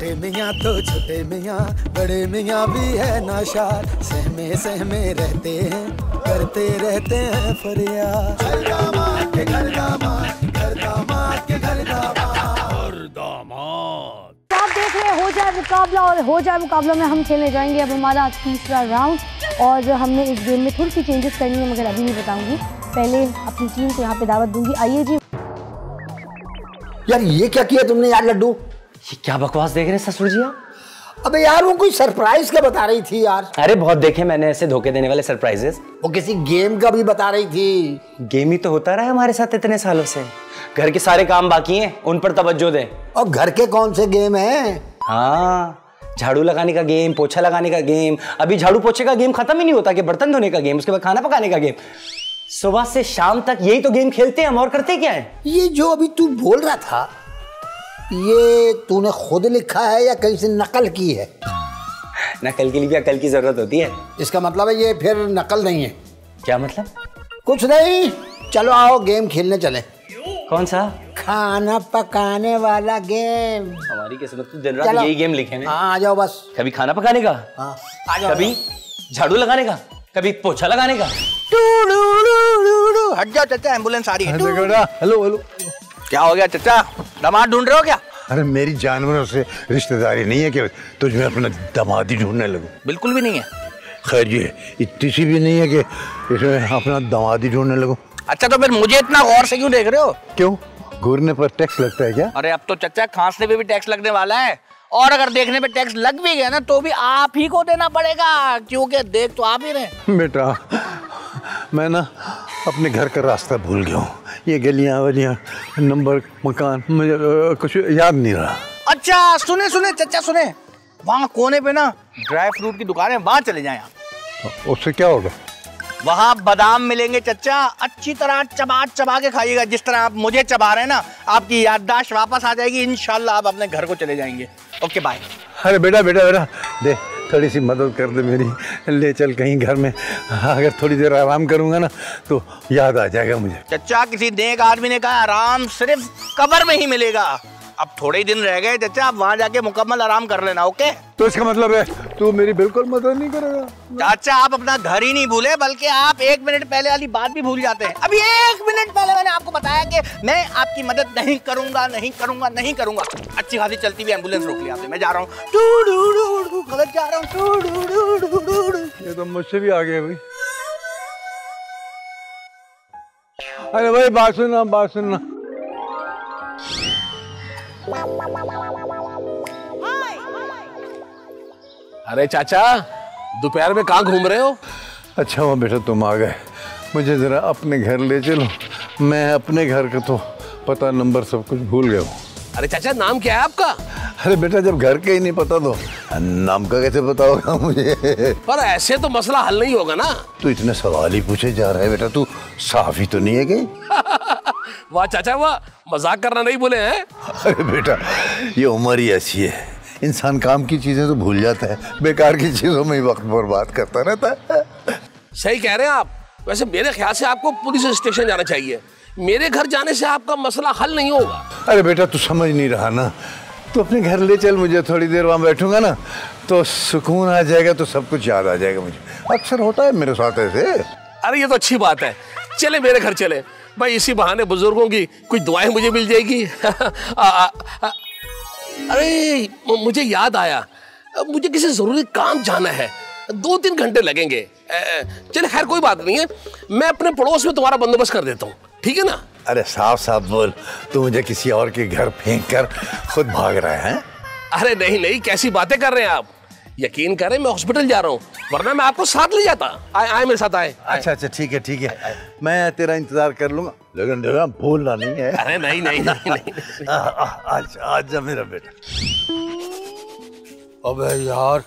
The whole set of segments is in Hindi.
बड़े मियाँ तो छोटे मियाँ, बड़े मियाँ भी है नाशाद, सहमे सहमे रहते हैं, करते रहते हैं फरियाद। घर दामाद के घर दामाद, घर दामाद के घर दामाद, घर दामाद। आप देख रहे हैं हो जाए मुकाबला, और हो जाए मुकाबला में हम खेलने जाएंगे अब हमारा तीसरा राउंड। और हमने इस गेम में थोड़ी सी चेंजेस करनी है, मगर अभी नहीं बताऊंगी, पहले अपनी टीम को यहाँ पे दावत दूंगी। आइए जी। यार ये क्या किया तुमने यार लड्डू? ये क्या बकवास देख रहे हैं ससुर जी आप? अबे यार वो कोई सरप्राइज का बता रही थी यार। अरे बहुत देखे मैंने ऐसे धोखे देने वाले सरप्राइजेस। वो किसी गेम का भी बता रही थी। गेम ही तो होता रहा है हमारे साथ इतने सालों से। घर के सारे काम बाकी हैं, उन पर तवज्जो दें। और घर के कौन से गेम हैं? हाँ, झाड़ू लगाने का गेम, पोछा लगाने का गेम, अभी झाड़ू पोछे का गेम खत्म ही नहीं होता कि बर्तन धोने का गेम, उसके बाद खाना पकाने का गेम। सुबह से शाम तक यही तो गेम खेलते हैं हम, और करते क्या है? ये जो अभी तू बोल रहा था, ये तूने खुद लिखा है या कहीं से नकल की है? नकल के लिए भी अकल की जरूरत होती है। इसका मतलब है ये फिर नकल नहीं है। क्या मतलब? कुछ नहीं, चलो आओ गेम खेलने चले। कौन सा? खाना पकाने वाला गेम। हमारी किस्मत तो दिन रात यही गेम लिखे हैं। हाँ आ जाओ बस। कभी खाना पकाने का, हाँ आ जाओ। कभी झाड़ू लगाने का, कभी पोछा लगाने का। हट जाओ चाचा, एम्बुलेंस आ रही है। Hello hello. क्या हो गया चाचा, दामाद ढूंढ रहे हो क्या? अरे मेरी जानवरों से रिश्तेदारी नहीं है कि तुझमें अपना दामाद ही ढूंढने लगूं। बिल्कुल भी नहीं है। खैर ये इतनी सी भी नहीं है कि इसमें अपना दामाद ही ढूंढने लगूं। अच्छा तो फिर मुझे इतना गौर से क्यों देख रहे हो? क्यों, घूरने पर टैक्स लगता है क्या? अरे अब तो चाचा खांसने पे भी टैक्स लगने वाला है, और अगर देखने पे टैक्स लग भी गया ना तो भी आप ही को देना पड़ेगा, क्योंकि देख तो आप ही रहे। बेटा मैं ना अपने घर का रास्ता भूल गया हूँ, ये गलियाँ वलियाँ नंबर मकान मुझे कुछ याद नहीं रहा। अच्छा सुने सुने चाचा सुने, वहाँ कोने पे ना ड्राई फ्रूट की दुकान है, वहाँ चले जाएं आप। उससे क्या होगा? वहाँ बादाम मिलेंगे चचा, अच्छी तरह चबा चबा के खाइएगा, जिस तरह आप मुझे चबा रहे हैं ना, आपकी याददाश्त वापस आ जाएगी, इंशाल्लाह आप अपने घर को चले जाएंगे। Okay bye. अरे बेटा बेटा बेटा दे, थोड़ी सी मदद कर दे मेरी, ले चल कहीं घर में, अगर थोड़ी देर आराम करूंगा ना तो याद आ जाएगा मुझे। चचा किसी नेक आदमी ने कहा आराम सिर्फ कब्र में ही मिलेगा। अब थोड़े ही दिन रह गए चचा, आप वहाँ जाके मुकम्मल आराम कर लेना। ओके तो इसका मतलब है तू मेरी बिल्कुल मदद नहीं करेगा? चाचा आप अपना घर ही नहीं भूले, बल्कि आप 1 मिनट पहले वाली बात भी भूल जाते हैं। अभी 1 मिनट पहले मैंने आपको बताया कि मैं आपकी मदद नहीं करूंगा नहीं करूंगा नहीं करूंगा। अच्छी खासी चलती हुई एम्बुलेंस रोक लिया आपने, मैं जा रहा हूँ, गलत जा रहा हूँ। ये तो मुझसे भी आ गया भाई। अरे भाई बात सुनना, बात सुनना। अरे चाचा दोपहर में कहाँ घूम रहे हो? अच्छा हुआ बेटा तुम आ गए, मुझे जरा अपने घर ले चलो, मैं अपने घर का तो पता नंबर सब कुछ भूल गया हूँ। अरे चाचा नाम क्या है आपका? अरे बेटा जब घर के ही नहीं पता तो नाम का कैसे पता होगा मुझे? पर ऐसे तो मसला हल नहीं होगा ना। तू इतने सवाल ही पूछे जा रहा है बेटा, तू साफ ही तो नहीं है कहीं? वाह चाचा वाह, मजाक करना नहीं भूले हैं। अरे बेटा ये उम्र ही ऐसी है, इंसान काम की चीजें तो भूल जाता है, बेकार की चीजों में ही वक्त बर्बाद करता रहता है। सही कह रहे हैं आप। वैसे मेरे ख्याल से आपको पुलिस स्टेशन जाना चाहिए, मेरे घर जाने से आपका मसला हल नहीं होगा। अरे बेटा तू समझ नहीं रहा ना, तू अपने घर ले चल मुझे, थोड़ी देर वहाँ बैठूंगा ना तो सुकून आ जाएगा, तो सब कुछ याद आ जाएगा मुझे। अक्सर होता है मेरे साथ ऐसे। अरे ये तो अच्छी बात है, चले मेरे घर चले भाई, इसी बहाने बुजुर्गों की कुछ दुआएं मुझे मिल जाएगी। अरे मुझे याद आया, मुझे किसी जरूरी काम जाना है, 2-3 घंटे लगेंगे। चल खैर कोई बात नहीं है, मैं अपने पड़ोस में तुम्हारा बंदोबस्त कर देता हूँ, ठीक है ना? अरे साफ साफ बोल, तू मुझे किसी और के घर फेंक कर खुद भाग रहा है? अरे नहीं नहीं, कैसी बातें कर रहे हैं आप, यकीन करें मैं हॉस्पिटल जा रहा हूँ, वरना मैं आपको साथ ले जाता। आए मेरे साथ आए। अच्छा अच्छा ठीक है ठीक है, मैं तेरा इंतजार कर लूंगा, लेकिन भूलना नहीं है। अरे नहीं नहीं नहीं, नहीं। आजा मेरा बेटा। अबे यार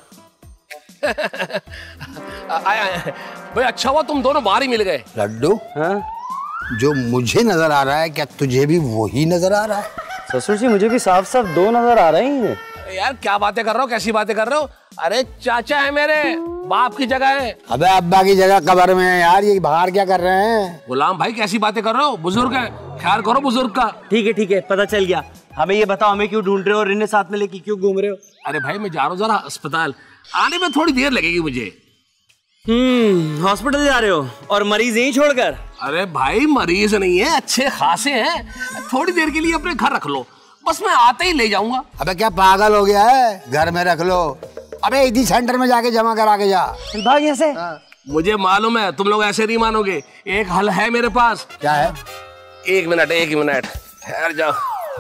आए भाई, अच्छा हुआ तुम दोनों बाहर ही मिल गए। लड्डू जो मुझे नजर आ रहा है, क्या तुझे भी वही नजर आ रहा है? ससुर जी मुझे भी साफ साफ 2 नजर आ रहे हैं। यार क्या बातें कर रहे हो, कैसी बातें कर रहे हो? अरे चाचा है मेरे, बाप की जगह है। अबे अब्बा की जगह कब्र में है यार, ये बाहर क्या कर रहे हैं? गुलाम भाई कैसी बातें कर रहे हो, बुजुर्ग है, ख्याल करो बुजुर्ग का। ठीक है पता चल गया, हमें ये बताओ, हमें क्यों ढूंढ रहे हो और इन्हें साथ में लेके क्यों घूम रहे हो? अरे भाई मैं जा रहा हूँ जरा अस्पताल, आने में थोड़ी देर लगेगी मुझे। हॉस्पिटल जा रहे हो और मरीज यहीं छोड़कर? अरे भाई मरीज नहीं है, अच्छे खासे हैं, थोड़ी देर के लिए अपने घर रख लो, बस मैं आते ही ले जाऊंगा। अबे क्या पागल हो गया है, घर में रख लो। अबे ईदी सेंटर में जाके जमा करा के जा। भाग यहाँ से। मुझे मालूम है तुम लोग ऐसे नहीं मानोगे, एक हल है मेरे पास। क्या है? एक मिनट ठहर जाओ।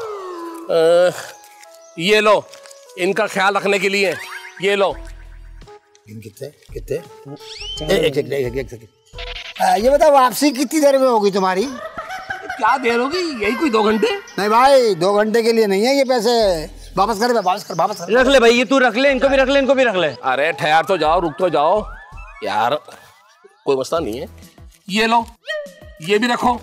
ये लो, इनका ख्याल रखने के लिए ये लो। कितने कितने? एक ये बताओ, वापसी कितनी देर में होगी तुम्हारी? क्या देर होगी, यही कोई 2 घंटे? नहीं भाई, 2 घंटे के लिए नहीं है ये पैसे, वापस कर वापस कर। रख ले भाई, ये तू रख ले, इनको भी रख ले, इनको भी रख ले। अरे ठहर तो जाओ, रुक तो जाओ यार, कोई मसला नहीं है। ये लो, ये भी रखो।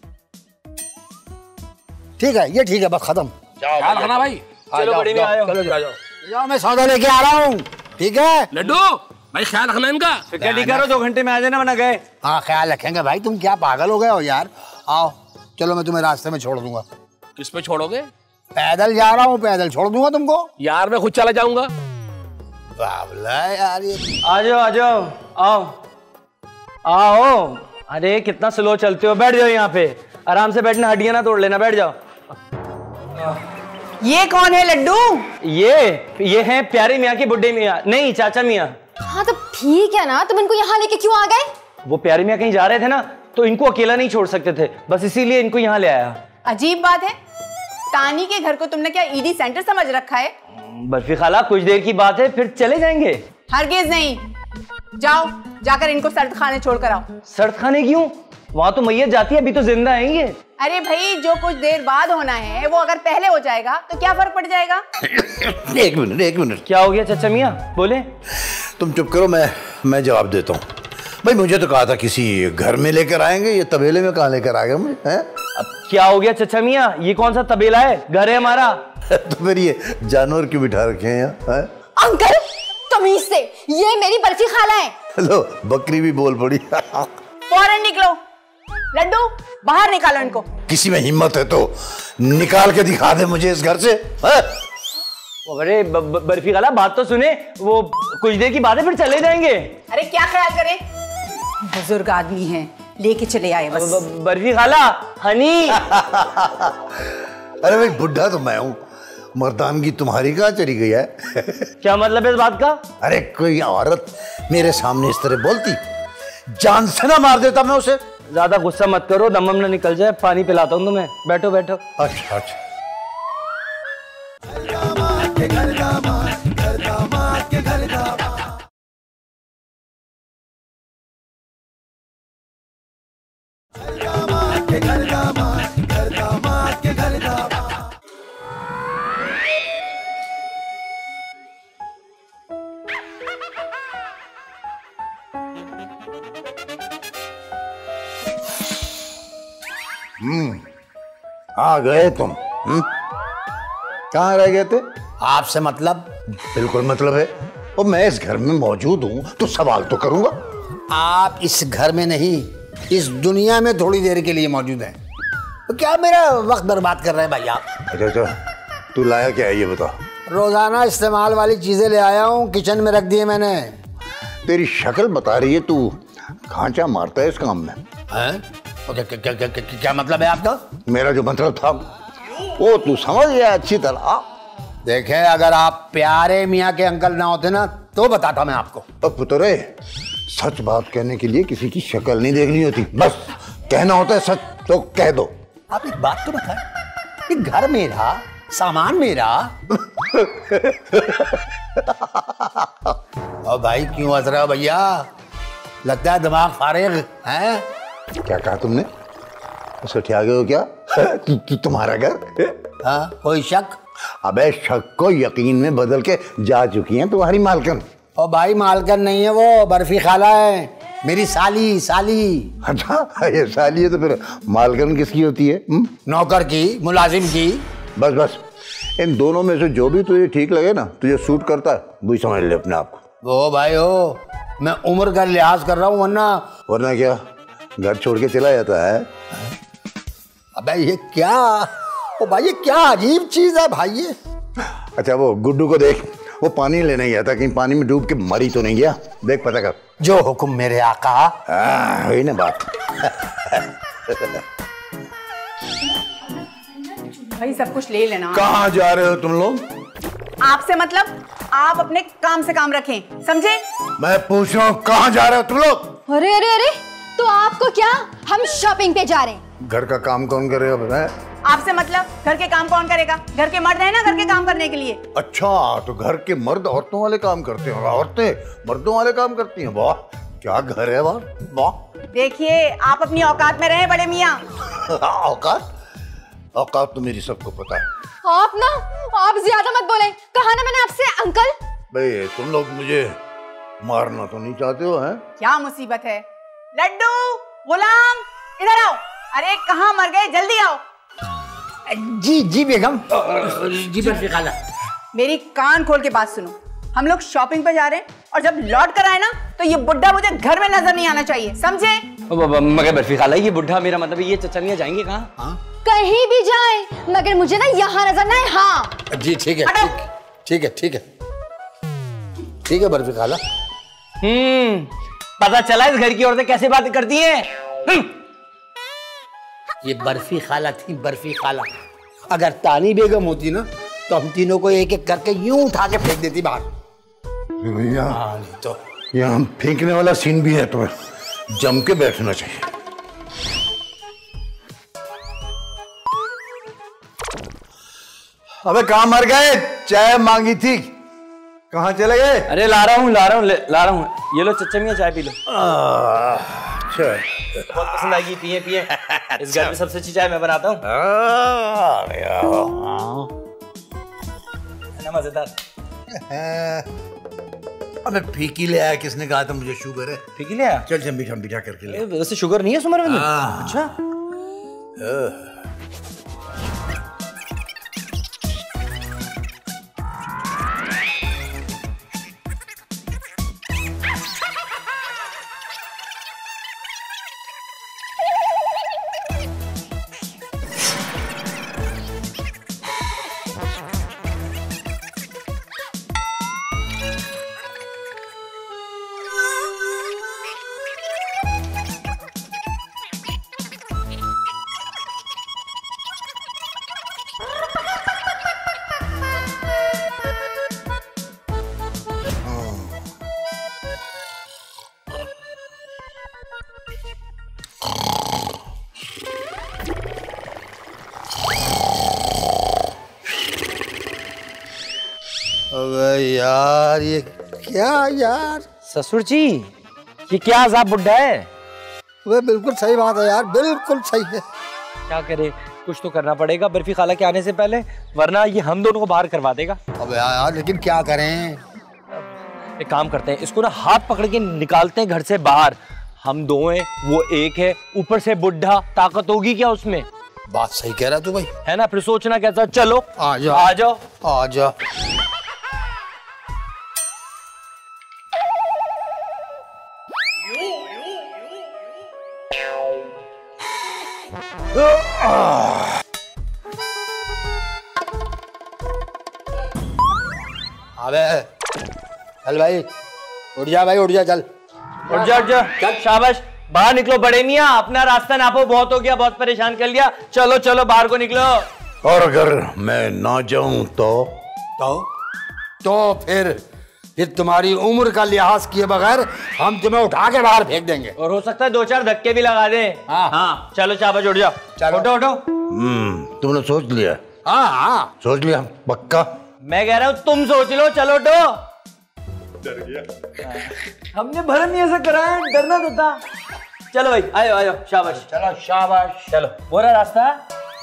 ठीक है, ये ठीक है, बस खत्म। ख्याल रखना भाई। चलो बड़ी में आओ। चलो जाओ, मैं सौदा लेके आ रहा हूँ। ठीक है लड्डू भाई, ख्याल रखना इनका। क्या ठीक करो, 2 घंटे में आ जाना, वरना गए। हाँ ख्याल रखेंगे भाई, तुम क्या पागल हो गए हो यार। आओ चलो, मैं तुम्हें रास्ते में छोड़ दूंगा। किस पे छोड़ोगे? पैदल जा रहा हूँ, पैदल छोड़ दूंगा तुमको। यार मैं खुद चला जाऊंगा। बाबला यार, ये आ जाओ, आओ। अरे कितना स्लो चलते हो, बैठ जाओ यहाँ पे, आराम से बैठना, हड्डियां ना तोड़ लेना, बैठ जाओ। ये कौन है लड्डू? ये हैं प्यारे मियाँ के बुड्ढे मियाँ, नहीं चाचा मियाँ। हाँ तो ठीक है ना, तुम इनको यहाँ लेके क्यों आ गए? वो प्यारे मियाँ कहीं जा रहे थे ना, तो इनको अकेला नहीं छोड़ सकते थे, बस इसीलिए इनको यहाँ ले आया। अजीब बात है, तानी के घर को तुमने क्या ईदी सेंटर समझ रखा है? बर्फी खाला, कुछ देर की बात है, फिर चले जाएंगे। हरगिज नहीं, जाओ जाकर इनको सर्द खाने छोड़कर आओ। सर्द खाने क्यों? वहां तो मैयत जाती है, अभी तो जिंदा है ये। अरे भाई, जो कुछ देर बाद होना है वो अगर पहले हो जाएगा तो क्या फर्क पड़ जाएगा? एक मिनट। क्या हो गया चाचा मियाँ, बोले। तुम चुप करो, मैं जवाब देता हूँ। भाई मुझे तो कहा था किसी घर में लेकर आएंगे, ये तबेले में कहाँ लेकर आ गए मुझे? अब क्या हो गया चाचा मियाँ, ये कौन सा तबेला है, घर है हमारा। तो फिर ये जानवर क्यों बिठा रखे हैं यहाँ? अंकल तमीज से, ये मेरी बर्फी खाला है। लो, बकरी भी बोल पड़ी। फौरन निकलो, लड्डू बाहर निकालो इनको। किसी में हिम्मत है तो निकाल के दिखा दे मुझे इस घर से। अरे बर्फी खाला, बात तो सुने, वो कुछ देर की बात है, फिर चले जाएंगे। अरे क्या ख्याल करें, बुजुर्ग आदमी हैं, लेके चले आए बस। बर्फी खाला, हनी। अरे भाई, बुढ़ा तो मैं हूँ, मर्दानगी तुम्हारी कहाँ चली गई है? क्या मतलब है इस बात का? अरे कोई औरत मेरे सामने इस तरह बोलती, जान से ना मार देता मैं उसे। ज्यादा गुस्सा मत करो, दम ना निकल जाए, पानी पिलाता हूँ तुम्हें, बैठो बैठो। अच्छा अच्छा। आ गए तुम। कहाँ रह गए थे? आपसे मतलब? बिल्कुल मतलब है, और मैं इस घर में मौजूद हूँ तो सवाल तो करूंगा। आप इस घर में नहीं, इस दुनिया में थोड़ी देर के लिए मौजूद हैं, तो क्या मेरा वक्त बर्बाद कर रहे हैं भाई आप? अच्छा, तू लाया क्या है ये बता। रोजाना इस्तेमाल वाली चीजें ले आया हूँ, किचन में रख दिए मैंने। तेरी शक्ल बता रही है तू खांचा मारता है इस काम में। क्या मतलब है आपका? मेरा जो मतलब था वो तू समझ गया अच्छी तरह। देखे, अगर आप प्यारे मियाँ के अंकल ना होते ना तो बताता मैं आपको। अब पुतरे, सच बात कहने के लिए किसी की शक्ल नहीं देखनी होती, बस कहना होता है सच तो कह दो। आप एक बात तो बताएं, ये घर मेरा, सामान मेरा। और भाई क्यों हंस रहे हो भैया? लगता है दिमाग फारिग है। क्या कहा तुमने? सठिया गए हो क्या? तुम्हारा घर? हाँ, कोई शक? अबे शक को यकीन में बदल के जा चुकी हैं तुम्हारी मालकन। ओ भाई, मालकन नहीं है वो, बर्फी खाला है, मेरी साली। अच्छा, ये साली है तो फिर मालकन किसकी होती है? नौकर की, मुलाजिम की। बस इन दोनों में से जो भी तुझे ठीक लगे ना, तुझे सूट करता है, वही समझ ले अपने आप को। ओ भाई ओ, मैं उम्र का लिहाज कर रहा हूँ, वरना क्या घर छोड़ के चला जाता है? अबे ये क्या ओ भाई ये क्या अजीब चीज है भाई ये। अच्छा वो गुड्डू को देख, वो पानी लेने गया था, कहीं पानी में डूब के मरी तो नहीं गया, देख पता कर। जो हुक्म मेरे आका। वही ना बात। भाई सब कुछ ले लेना। कहाँ जा रहे हो तुम लोग? आपसे मतलब आप अपने काम से काम रखें, समझे? मैं पूछ रहा हूँ कहाँ जा रहे हो तुम लोग? अरे अरे अरे, तो आपको क्या, हम शॉपिंग पे जा रहे हैं। घर का काम कौन करेगा बताए? आपसे मतलब घर के काम कौन करेगा? घर के मर्द है ना घर के काम करने के लिए। अच्छा तो घर के मर्द औरतों वाले काम करते हैं और औरतें मर्दों वाले काम करती हैं। वाह क्या घर है, वाह वाह। देखिए आप अपनी औकात में रहे बड़े मियाँ। औकात? औकात तो मेरी सबको पता है। आप ज्यादा मत बोले, कहा ना मैंने आपसे अंकल। भाई तुम लोग मुझे मारना तो नहीं चाहते हो हैं? क्या मुसीबत है? लड्डू, गुलाम, इधर आओ। अरे कहाँ मर गए, जल्दी आओ। जी जी बेगम। जी बर्फी खाला। मेरी कान खोल के बात सुनो, हम लोग शॉपिंग पे जा रहे हैं और जब लौट कर आए ना तो ये बुड्ढा मुझे घर में नजर नहीं आना चाहिए, समझे? मगर बर्फी खाला ये बुढ़ा, मेरा मतलब ये चचनिया जाएंगे कहाँ? कहीं भी जाए मगर मुझे ना यहाँ नजर ना आए। हाँ जी ठीक है ठीक है ठीक है ठीक है बर्फी खाला। पता चला इस घर की औरतें कैसे बातें करती हैं। ये बर्फी खाला थी, बर्फी खाला। अगर तानी बेगम होती ना तो हम तीनों को एक एक करके यूं उठा के फेंक देती बाहर। भैया तो यहाँ फेंकने वाला सीन भी है, तो जम के बैठना चाहिए। अबे कहाँ मर गए? चाय मांगी थी, कहाँ चले गए? अरे ला रहा हूँ। ये लो चच्चा मियाँ चाय पी लो। अच्छा बहुत पसंद आएगी, पिए पिए। इस घर में सबसे अच्छी चाय मैं बनाता हूँ। है ना मजेदार? अबे फीकी ले आया, किसने कहा था मुझे शुगर है? फीकी ले आया? चल मीठा मीठा करके ले। वैसे शुगर नहीं है सुमर में? अच्छा अबे यार ये क्या यार। ससुर जी ये क्या अजाब बुड्ढा है? वे बिल्कुल सही बात है यार, बिल्कुल सही है। क्या करे, कुछ तो करना पड़ेगा बर्फी खाला के आने से पहले, वरना ये हम दोनों को बाहर करवा देगा। अब यार लेकिन क्या करें? एक काम करते हैं, इसको ना हाथ पकड़ के निकालते हैं घर से बाहर। हम दो हैं, वो एक है, ऊपर से बुढ़ा, ताकत होगी क्या उसमें? बात सही कह रहा तू भाई, है ना? फिर सोचना कैसा। चलो आ जाओ आ जाओ आ जाओ। अबे चल भाई, उठ जा भाई, उठ जा, चल उठ जा चल, शाबाश। बाहर निकलो बड़े मियाँ, अपना रास्ता नापो, बहुत हो गया, बहुत परेशान कर लिया। चलो चलो बाहर को निकलो। और अगर मैं ना जाऊं तो फिर तुम्हारी उम्र का लिहाज किए बगैर हम तुम्हें उठा के बाहर फेंक देंगे। और हो सकता है 2-4 धक्के भी लगा दे। हाँ चलो शाबाश, उठ जाओ, उठो उठो। तुमने सोच लिया? हाँ सोच लिया पक्का? मैं कह रहा हूँ तुम सोच लो, चलो उठो। डर गया। हमने भरम नहीं ऐसा करा है, डरना तो था। चलो भाई, आयो आयो, शाबाश। चलो शाबाश, चलो पूरा रास्ता।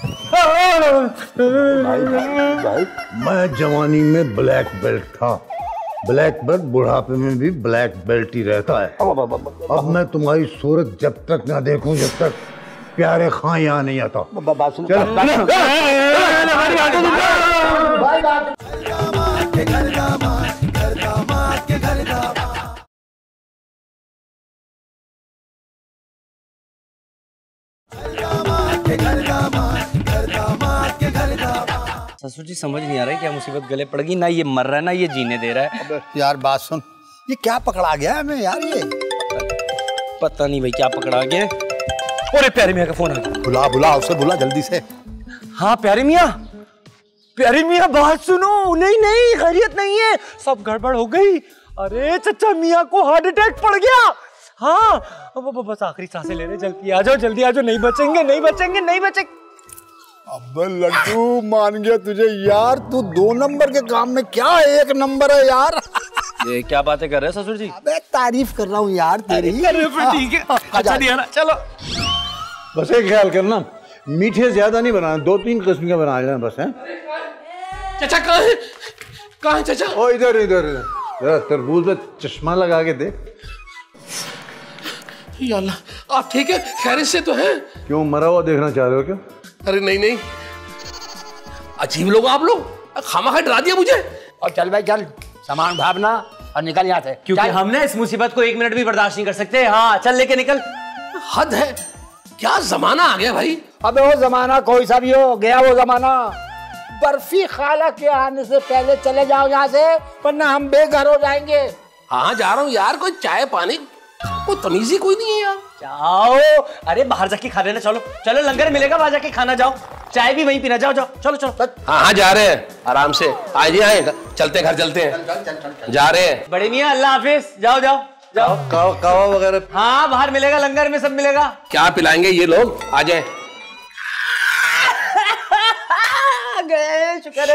भाई मैं जवानी में ब्लैक बेल्ट था, ब्लैक बेल्ट बुढ़ापे में भी ब्लैक बेल्ट ही रहता है। अब मैं तुम्हारी सूरत जब तक ना देखूं, जब तक प्यारे खां यहाँ नहीं आता। घर दामाद के घर ससुर जी समझ नहीं आ रहा है क्या मुसीबत गले पड़ गई, ना ये मर रहा है ना ये जीने दे रहा है। अबे यार बात सुन, ये क्या पकड़ा गया है हमें यार, ये पता नहीं भाई क्या पकड़ा गया। अरे प्यारे मियाँ का फोन आ गया। बुला बुला उसे, बुला जल्दी से। हाँ प्यारे मियाँ बात सुनो। नहीं नहीं खैरियत नहीं है, सब गड़बड़ हो गई। अरे चचा मियाँ को हार्ट अटैक पड़ गया। हाँ बस आखिरी सांसें ले रहे, जल्दी आ जाओ जल्दी आ जाओ, नहीं बचेंगे। अबे लड्डू मान गया तुझे यार, तू 2 नंबर के काम में क्या 1 नंबर है यार। ये क्या बातें कर रहे हैं ससुर जी? अबे तारीफ कर रहा हूँ यार तेरी। ठीक है अच्छा दिया ना, चलो। बस एक ख्याल करना, मीठे ज्यादा नहीं बनाना, 2-3 किस्म के बना लेना बस है। चाचा कहाँ है चाचा? ओ इधर जरा तरबूज में चश्मा लगा के देख। या अल्लाह, आप ठीक है? खैरियत से तो हैं? क्यों मरा हुआ देखना चाह रहे हो क्या? अरे नहीं, अजीब लोग आप लोग, खामा डरा दिया मुझे। और चल भाई चल, सामान भावना और निकल यहाँ से, क्योंकि हम ना इस मुसीबत को 1 मिनट भी बर्दाश्त नहीं कर सकते। हाँ चल लेके निकल। हद है, क्या जमाना आ गया भाई। अबे वो जमाना कोई सा भी हो गया, वो जमाना। बर्फी खाला के आने से पहले चले जाओ यहाँ से, वरना हम बेघर हो जाएंगे। हाँ जा रहा हूँ यार, कोई चाय पानी कोई तमीज ही कोई नहीं है यार। जाओ, अरे बाहर जाके खा लेना, चलो लंगर मिलेगा, बाहर जाके खाना, जाओ चाय भी वहीं पीना, जाओ चलो। हाँ जा रहे हैं आराम से, आज आए चलते घर चलते हैं, जा रहे हैं। बड़े मियाँ अल्लाह हाफिज, जाओ। कावा वगैरह? हाँ बाहर मिलेगा, लंगर में सब मिलेगा। क्या पिलाएंगे ये लोग, आ जाए। गए, शुक्र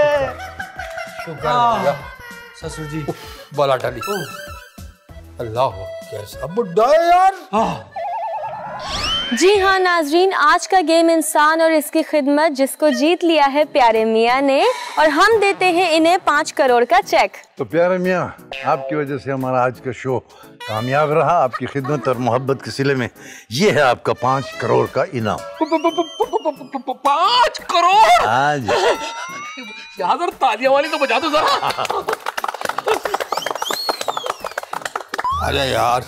है ससुर जी। बोला टाली। अल्लाह कैसा बुड्ढा है यार। जी हाँ नाजरीन, आज का गेम इंसान और इसकी खिदमत जिसको जीत लिया है प्यारे मियाँ ने, और हम देते हैं इन्हें 5 करोड़ का चेक। तो प्यारे मियाँ, आपकी वजह से हमारा आज का शो कामयाब रहा। आपकी खिदमत और मोहब्बत के सिले में ये है आपका 5 करोड़ का इनाम। 5 करोड़? आज यार तालियां वाली तो बजा दो जरा। अरे यार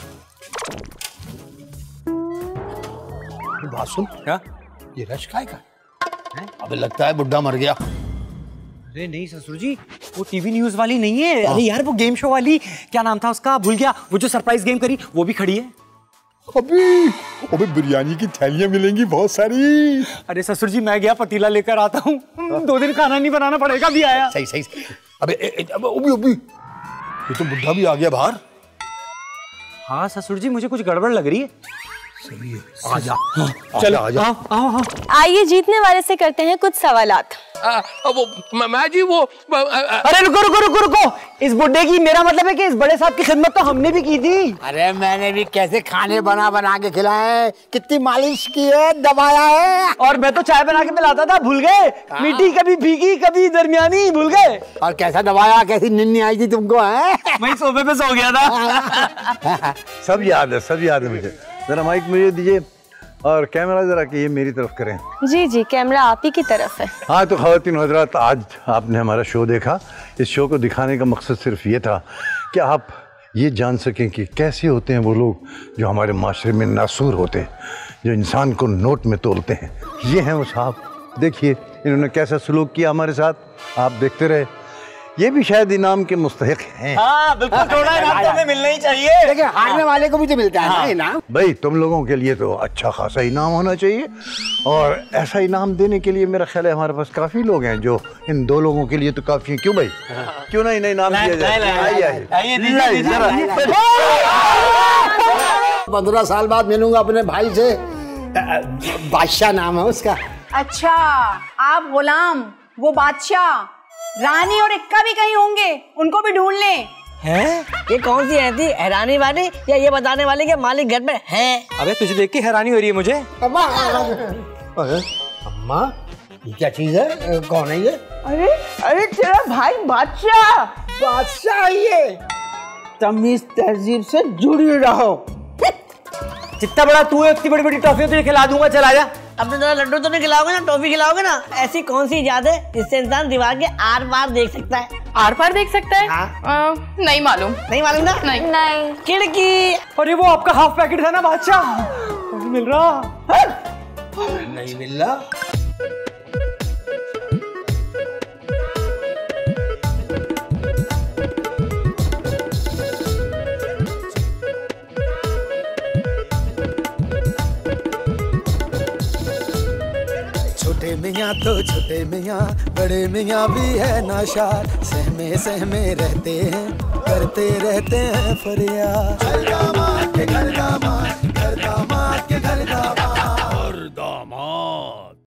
बात सुन, क्या ये रश काय का है? अबे लगता है बुड्ढा मर गया। अरे नहीं ससुर जी, वो टीवी न्यूज वाली नहीं है। अरे यार वो गेम शो वाली, क्या नाम था उसका, भूल गया, वो जो सरप्राइज गेम करी वो भी खड़ी है। अबे बिरयानी की थैलियां मिलेंगी बहुत सारी। अरे ससुर जी मैं गया पतीला लेकर आता हूँ, 2 दिन खाना नहीं बनाना पड़ेगा। भी आया। सही। अबे अबे ये तो बुड्ढा भी आ गया बाहर। हाँ ससुर जी मुझे कुछ गड़बड़ लग रही है। सही है, आजा। चलो आजा। आओ। आइए जीतने वाले से करते हैं कुछ सवालात। मैं जी वो अरे रुको, इस बुड्ढे की, मेरा मतलब है कि इस बड़े साहब की खिदमत तो हमने भी की थी। अरे मैंने भी कैसे खाने बना के खिलाए, कितनी मालिश की है, दबाया है। और मैं तो चाय बना के पिलाता था, भूल गए? मीठी कभी फीकी कभी दरमियानी, भूल गए? और कैसा दबाया, कैसी निन्नी आई थी तुमको है? वही सोफे पे सो गया था। सब याद है मुझे। जरा माइक मुझे दीजिए और कैमरा जरा कि ये मेरी तरफ करें। जी कैमरा आप ही की तरफ है। हाँ तो ख़वातीन हज़रात, आज आपने हमारा शो देखा। इस शो को दिखाने का मकसद सिर्फ ये था कि आप ये जान सकें कि कैसे होते हैं वो लोग जो हमारे माशरे में नासूर होते हैं, जो इंसान को नोट में तोलते हैं। ये हैं वो साहब, देखिए इन्होंने कैसा सलूक किया हमारे साथ, आप देखते रहे। ये भी शायद इनाम के मुस्तहिक हैं। हाँ बिल्कुल, थोड़ा इनाम तो हमें मिलना ही चाहिए। लेकिन हारने वाले को भी तो मिलता है ना इनाम। भाई तुम लोगों के लिए तो अच्छा खासा इनाम होना चाहिए, और ऐसा इनाम देने के लिए मेरा ख्याल है हमारे पास काफी लोग हैं, जो इन 2 लोगों के लिए तो काफी है। क्यों भाई, क्यों ना इन्हें इनाम दिया जाए? 15 साल बाद मिलूंगा अपने भाई से, बादशाह नाम है उसका। अच्छा, आप गुलाम, वो बादशाह। रानी और इक्का भी कहीं होंगे, उनको भी ढूंढ लें। हैं? ये कौन सी थी, हैरानी वाली या ये बताने वाली कि मालिक घर में है? अबे तुझे देख के हैरानी हो रही है मुझे। अम्मा ये क्या चीज है, कौन है ये? अरे तेरा भाई बादशाह ये तमीज तहजीब से जुड़ी रहो। जितना बड़ा तू है उतनी बड़ी बड़ी टॉफी तुझे खिला दूंगा, चल आजा। अब तो लड्डू तो नहीं खिलाओगे ना, टॉफी खिलाओगे ना। ऐसी कौन सी इजाद है जिससे इंसान दीवार के आर पार देख सकता है? आर पार देख सकता है? नहीं मालूम ना? नहीं। खिड़की। अरे वो आपका हाफ पैकेट था ना बादशाह, नहीं मिल रहा। नहीं मिल रहा। छोटे मियाँ तो छोटे मियाँ, बड़े मियाँ भी है नाशाद, सहमे सहमे रहते हैं, करते रहते हैं फरियाद। घर दामाद के घर दामाद, घर दामाद के घर दामाद, दामाद